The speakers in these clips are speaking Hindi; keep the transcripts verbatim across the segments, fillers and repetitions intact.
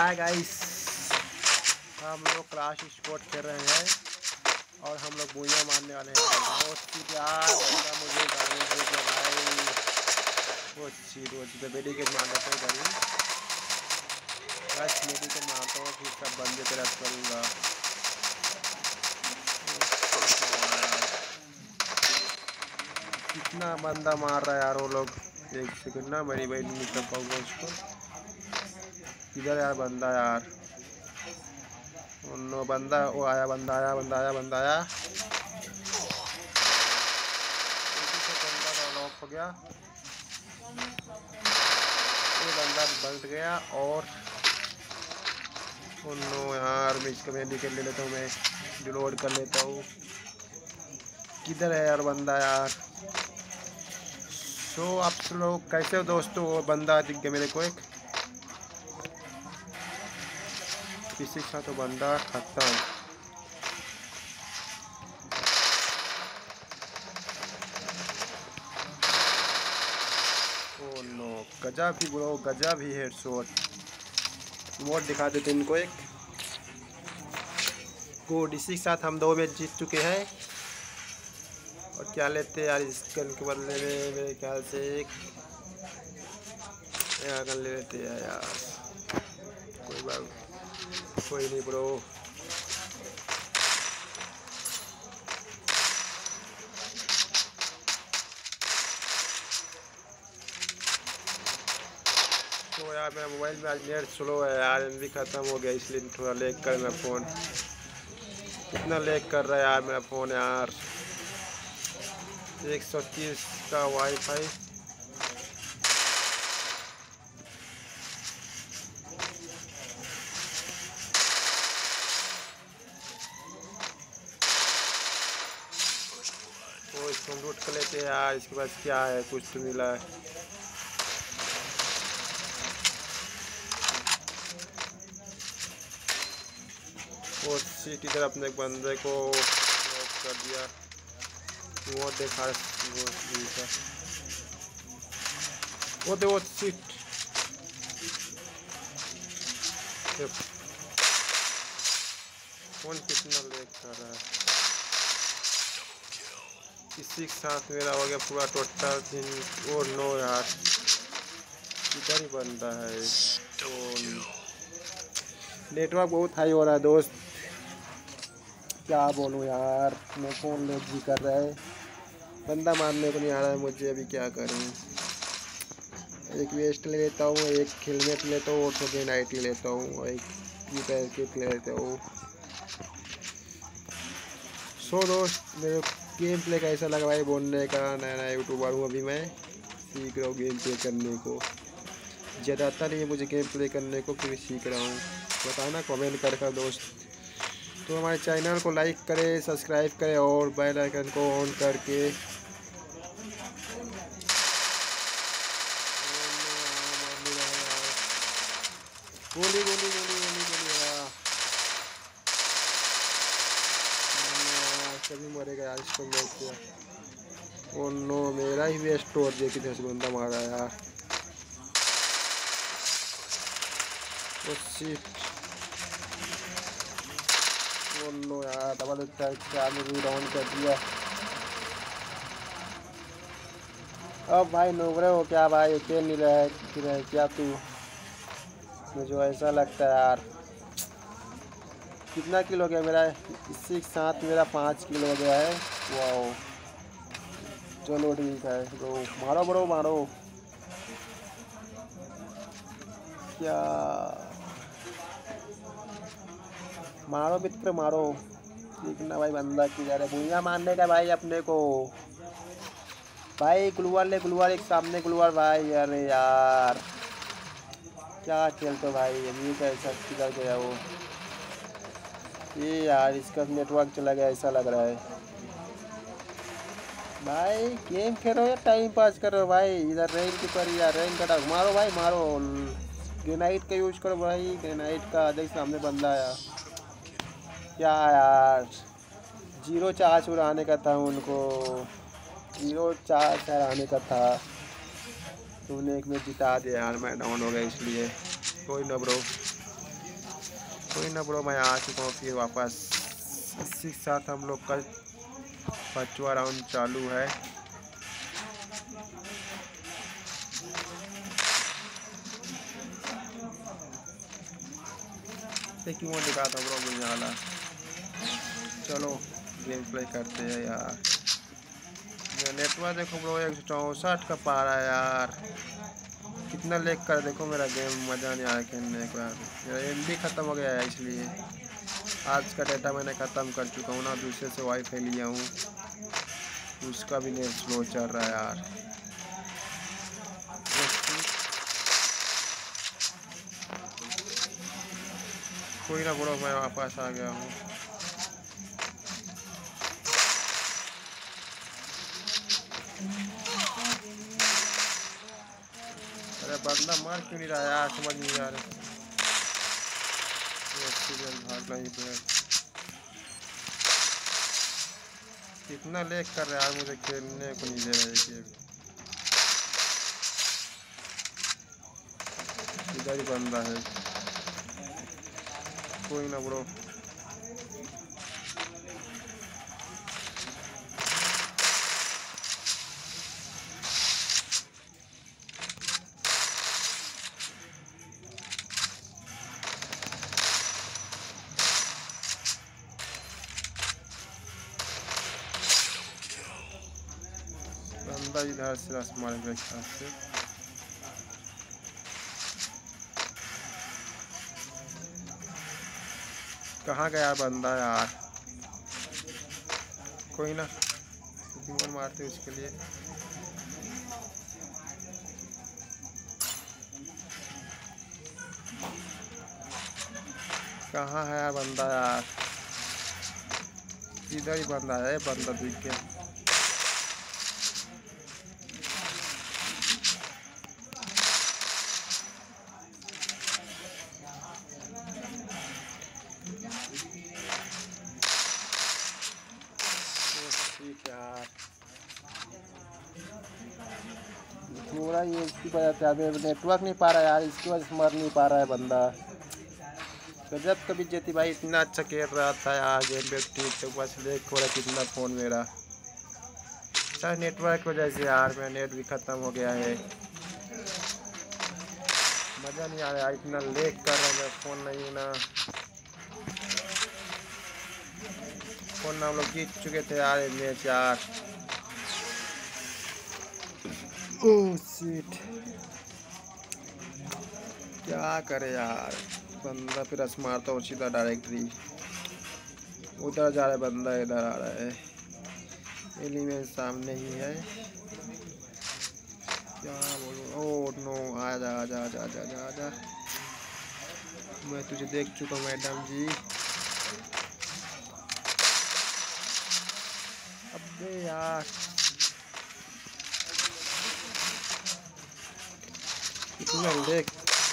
हाय गाइस, हम लोग क्लास स्पोर्ट खेल रहे हैं और हम लोग बूया मारने वाले हैं। बहुत सी यार बंदा मुझे गाड़ी दे दिया भाई। बहुत सी रोज पे मेडिकेट मार देता हूँ गाड़ी, बस मेडिकेट मारता हूँ फिर सब बंदे पे रस करूँगा। कितना बंदा मार रहा है यार वो लोग। एक सेकंड ना, मेरी भाई नहीं कर पाऊँगा उसको। किधर यार बंदा यार? नो बंदा, वो आया बंदा आया बंदा आया बंदा आया बंदा लॉक हो गया। ये बंदा बंद गया और नो यार, मैं इसका मेडिकेट ले लेता हूँ, मैं रिलोड कर लेता हूँ। किधर है यार बंदा यार? सो so, आप लोग कैसे हो दोस्तों? वो बंदा दिख गया मेरे को एक, किसी का तो बंदा खत्म। ओ नो, गजा भी ब्रो, गजा भी हेडशॉट। मोड दिखा देते इनको एक। गुड, इसी के साथ हम दो मैच जीत चुके हैं। और क्या लेते हैं यार इस गन के बदले में? मेरे ख्याल से एक गन ले लेते हैं यार। कोई बात कोई नहीं ब्रो। तो यार मेरा मोबाइल में आज नेट स्लो है यार, एम बी ख़त्म हो गया, इसलिए थोड़ा लैग कर मेरा फ़ोन। कितना लैग कर रहा है यार मेरा फ़ोन यार। एक सौ तीस का वाईफाई। तो इसको हम लूट कर लेते हैं यार। इसके पास क्या है? कुछ तो मिला है। और सीट इधर अपने बंदे को लॉक कर दिया। वो देखा वो वो दे वो सीट। फोन कितना लेग कर रहा है। इसी के साथ मेरा हो गया पूरा टोटल तीन। ओ नो यार, किधर ही बनता है। नेटवर्क बहुत हाई हो रहा है दोस्त, क्या बोलूँ यार। मैं फ़ोन लेट भी कर रहा है, बंदा मारने को नहीं आ रहा है मुझे। अभी क्या करूँ? एक वेस्ट ले लेता हूँ, एक हेलमेट लेता हूँ और थोड़ी नाइट ले लेता हूँ और एक पैर किट ले लेता हूँ। सो दोस्त, मेरे गेम प्ले कैसा लगा भाई बोलने का। नया नया यूट्यूबर हूँ, अभी मैं सीख रहा हूँ गेम प्ले करने को। ज़्यादा आता नहीं है मुझे गेम प्ले करने को, फिर सीख रहा हूँ। बताना कमेंट कर कर दोस्त। तो हमारे चैनल को लाइक करें, सब्सक्राइब करें और बेल आइकन को ऑन करके गोली गोली गोली गोली गोली कभी मरेगा यार इसको मैं किया। ओ नो, मेरा ही वेस्ट तोड़ दिया। किधर से बंदा मारा यार? ओ शिट, ओ नो यार, डबल चार में भी डाउन कर दिया। अब भाई नोबरे हो क्या भाई? अकेले नहीं रहे रहे क्या तू? मुझे ऐसा लगता है यार। कितना किलो हो गया मेरा? इसी के साथ मेरा पाँच किलो हो गया है। वाओ, चलो ठीक है ब्रो। मारो ब्रो मारो। क्या मारो मित्र मारो। ठीक ना भाई, बंदा की जा रहा है भूया मारने का भाई अपने को। भाई ग्लूवार ले, ग्लूवार एक सामने ग्लूवार भाई। अरे यार क्या खेलते भाई, अभी कैसा किधर गया वो? ये यार इसका नेटवर्क चला गया ऐसा लग रहा है। भाई गेम खेलो या टाइम पास करो भाई? इधर रैंक की पर या रैंक कटा मारो भाई मारो। ग्रेनाइट का यूज करो भाई, ग्रेनाइट का। देख सामने बंदा आया। क्या यार, जीरो चार्ज उड़ाने का था उनको, जीरो चार्ज हराने का था। तुमने एक में जिता दिया यार, मैं डाउन हो गया इसलिए। कोई ना ब्रो। कोई ना ब्रो, मैं आ चुका हूँ फिर वापस। इसी के साथ हम लोग का पांचवा राउंड चालू है। क्यों दिखाता हूँ ब्रो मुझे वाला। चलो गेम प्ले करते हैं यार। नेटवर्क देखो ब्रो, एक सौ चौंसठ का पा रहा है यार। कितना लेग कर देखो मेरा गेम, मज़ा नहीं आया खेलने को यार। मेरा एम बी ख़त्म हो गया है, इसलिए आज का डेटा मैंने ख़त्म कर चुका हूँ ना। दूसरे से वाईफाई लिया हूँ, उसका भी नेट स्लो चल रहा है यार। कोई ना ब्रो, मैं वापस आ गया हूँ। अरे बंदा मार क्यों नहीं रहा यार, समझ नहीं आ रहा। भागना ही तो है। कितना लेग कर रहा है यार, मुझे खेलने को नहीं दे रहा है गेम। इधर ही बंदा है। कोई ना ब्रो, बंदा इधर से रस मारेगा ख्याल से। कहाँ गया बंदा यार। कोई ना, ड्यून मारते उसके लिए। कहाँ है यार बंदा यार, इधर ही बंदा है। बंदा दिख गया। ठीक यार, पूरा ये इसकी वजह से नेटवर्क नहीं पा रहा यार, इसकी वजह से मर नहीं पा रहा है बंदा। गजब कभी जेती भाई, इतना अच्छा खेल रहा था यार गेम पे, ठीक से बस देख थोड़ा कितना फ़ोन मेरा। सर नेटवर्क की वजह से यार मेरा नेट भी ख़त्म हो गया है। मज़ा नहीं आ रहा यार, इतना लेग कर रहा है फ़ोन। नहीं ना फ़ोन ना, हम लोग जीत चुके थे यार मैच यार। ओह शिट, क्या करे यार। बंदा फिर रस मारता और सीधा डायरेक्टली उधर जा रहा है बंदा, इधर आ रहा है। एलिमेंट सामने ही है, क्या बोलूं। ओह नो, आजा आजा आजा आजा आजा आजा। मैं तुझे देख चुका हूँ मैडम जी। अबे यार, कितना लेग।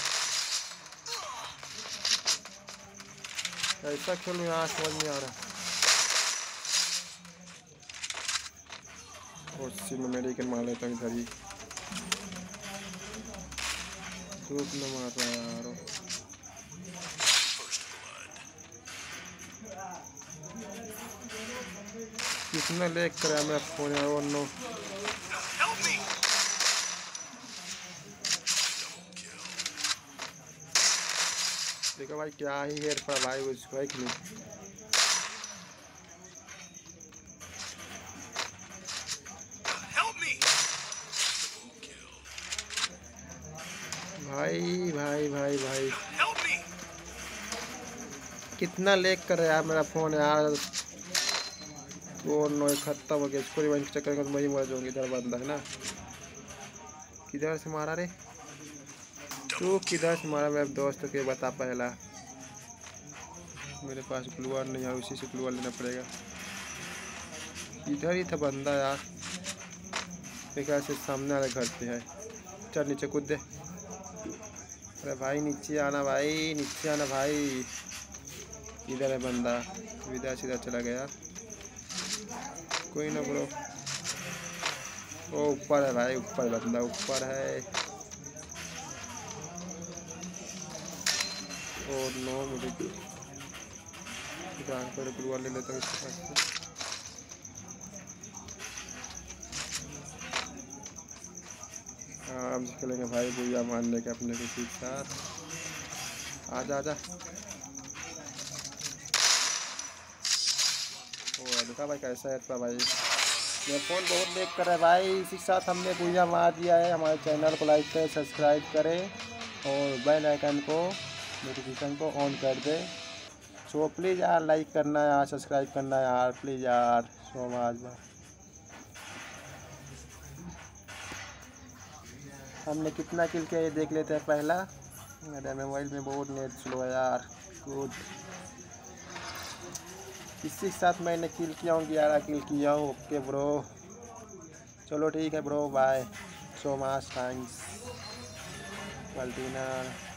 ऐसा खेलूँ यार, समझ नहीं आ रहा। और सी में मेडिकल मार लेता हूँ इधर ही। धूप न मार रहा यार। कितना लेग कर रहा है मेरा फोन यार। और नो, देखो भाई क्या ही हेर पड़ा भाई उसको, है कि नहीं। भाई भाई भाई भाई कितना लेग कर रहा है यार मेरा फ़ोन यार। वो नो खत्म हो गया। इसको रिवाइंड चक्कर में तो मैं ही मर जाऊंगी। इधर बंदा है ना, किधर से मारा रे तू, किधर से मारा मेरे दोस्त के बता पहला। मेरे पास ग्लूवार नहीं है, उसी से ग्लूवार लेना पड़ेगा। इधर ही था बंदा यार, मेरे से सामने वाले घर पे है। चल नीचे कूद दे। अरे भाई नीचे आना, भाई नीचे आना भाई। इधर है बंदा, इधर सीधा चला गया। कोई ना ब्रो, वो ऊपर है भाई, ऊपर बंदा ऊपर है। और नो मुझे पर गुरुवार ले लेता हूँ इसके पास से। हाँ, हम खेलेंगे भाई बुया मारने के अपने किसी के साथ। आजा आजा। ओ देखा भाई कैसा है था भाई, मेरा फ़ोन बहुत लेट कर रहा है भाई। इसी के साथ हमने बुया मार दिया है। हमारे चैनल को लाइक करें, सब्सक्राइब करें और बेल आइकन को नोटिफिकेशन को ऑन कर दें। सो प्लीज़ यार लाइक करना यार, सब्सक्राइब करना यार प्लीज़ यार। सो आज हमने कितना किल किया ये देख लेते हैं पहला। मेरे मोबाइल में बहुत नेट स्लो है यार। गुड, इसी के साथ मैंने किल किया हूँ, ग्यारह किल किया हूँ। ओके ब्रो, चलो ठीक है bro, bye, so much thanks वल्टीना।